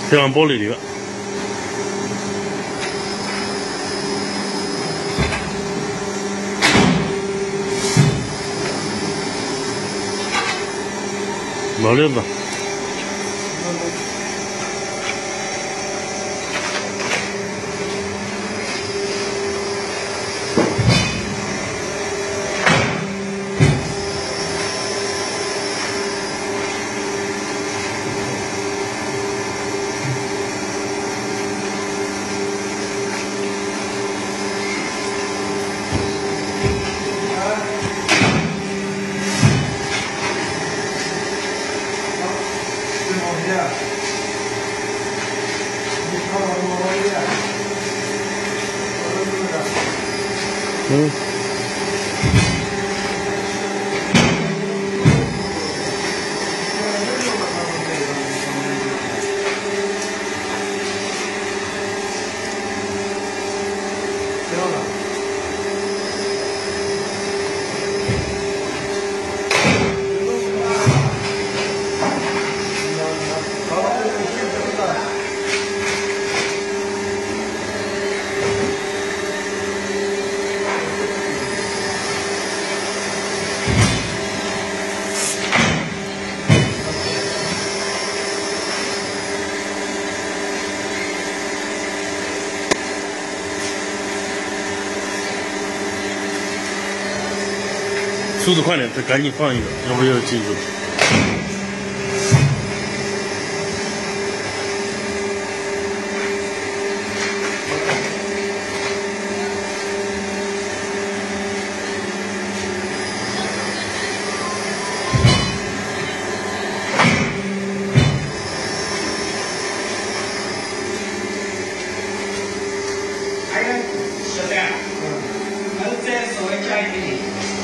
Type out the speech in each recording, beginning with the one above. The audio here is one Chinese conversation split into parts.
贴往玻璃里边。老链子。嗯。速度快点，再赶紧放一个，要不要记住？ 还有是的，还有再稍微加一点。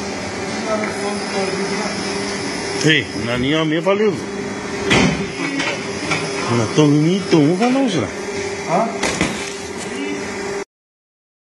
对，那你要没法溜子，那动你动不翻东西了。 啊？